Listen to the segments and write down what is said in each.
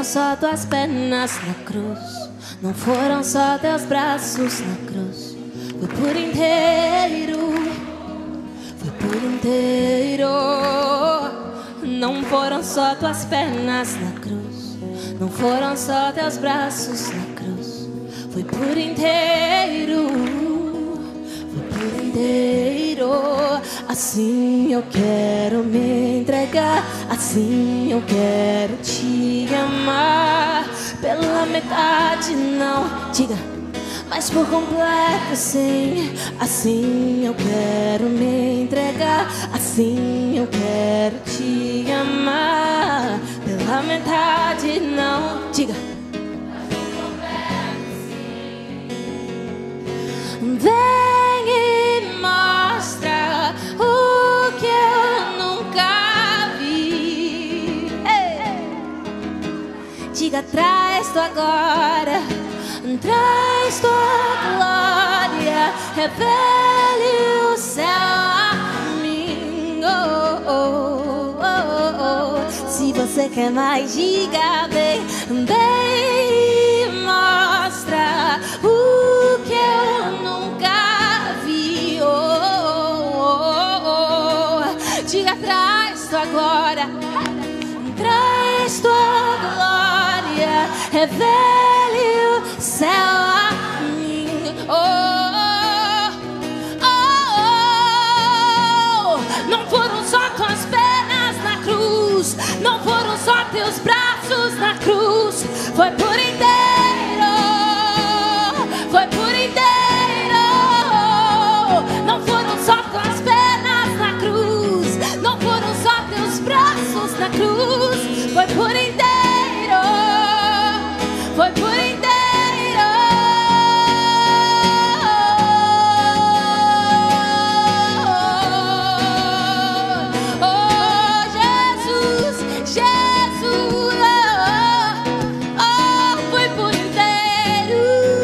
só tuas pernas na cruz, não foram só teus braços na cruz. Foi por inteiro, foi por inteiro. Não foram só tuas pernas na cruz, não foram só teus braços na cruz. Foi por inteiro, foi por inteiro. Assim eu quero me entregar, assim eu quero te amar. Pela metade não, diga, mas por completo sim. Assim eu quero me entregar, assim eu quero te amar. Pela metade não, diga, mas por completo sim. Vem e mostra o que eu nunca vi. Ei. Diga, traz tu agora, traz tua glória, revele o céu a mim. Oh, oh, oh, oh. Se você quer mais, diga, vem, vem e mostra o que eu nunca vi. Oh, oh, oh. Diga, traz tua glória, traz tua glória, revele o céu a mim. Oh, oh, oh. Não foram só tuas pernas na cruz, não foram só teus braços na cruz. Foi por inteiro, foi por inteiro. Não foram só tuas pernas na cruz, não foram só teus braços na cruz. Foi por inteiro, foi por inteiro. Oh, Jesus, Jesus, oh, oh, foi por inteiro.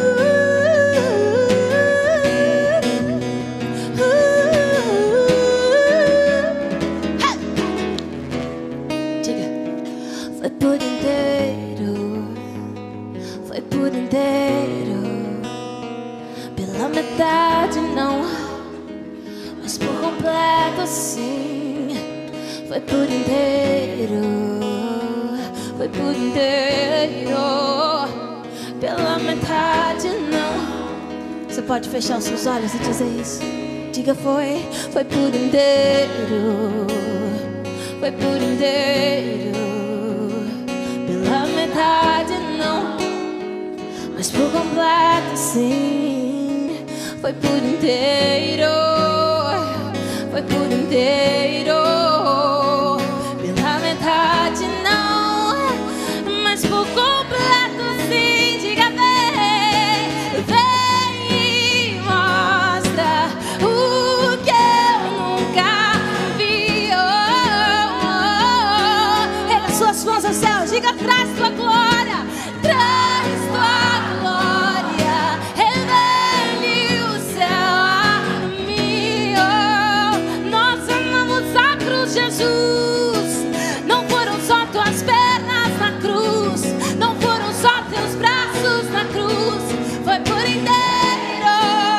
Diga, foi por inteiro, foi por inteiro. Pela metade não, mas por completo sim. Foi por inteiro, foi por inteiro. Pela metade não. Você pode fechar os seus olhos e dizer isso. Diga, foi por inteiro, foi por inteiro. Pela metade não, mas por completo sim. Foi por inteiro, foi por inteiro. Pela metade não, mas por completo sim. Diga, vem, vem e mostra o que eu nunca vi. Oh, oh, oh. Erga suas mãos ao céu, diga, traz tua glória, traz tua glória, revele o céu a mim. Oh, nós amamos a cruz, Jesus. Não foram só tuas pernas na cruz, não foram só teus braços na cruz. Foi por inteiro.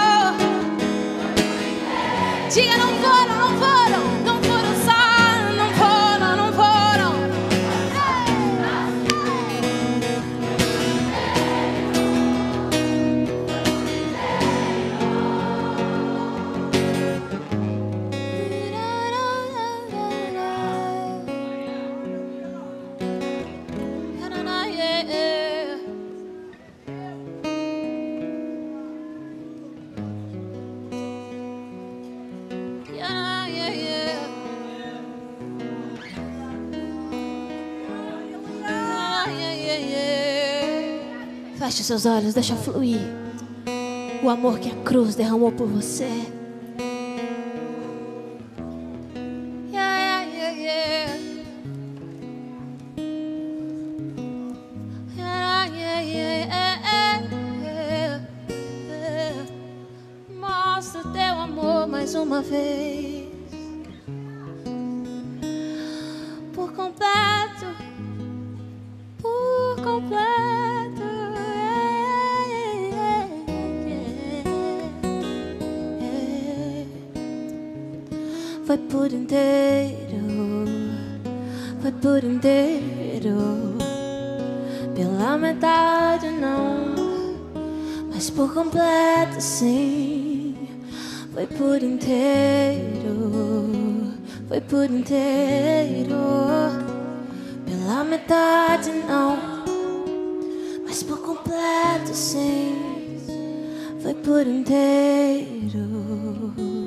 Diga, não foram, não foram, não foram só, não foram, não foram. Feche os seus olhos, deixa fluir o amor que a cruz derramou por você. Yeah, yeah, yeah. Yeah, yeah, yeah, yeah, yeah. Mostra teu amor mais uma vez, por completo, por completo. Foi por inteiro, foi por inteiro. Pela metade não, mas por completo sim. Foi por inteiro, foi por inteiro. Pela metade não, mas por completo sim. Foi por inteiro.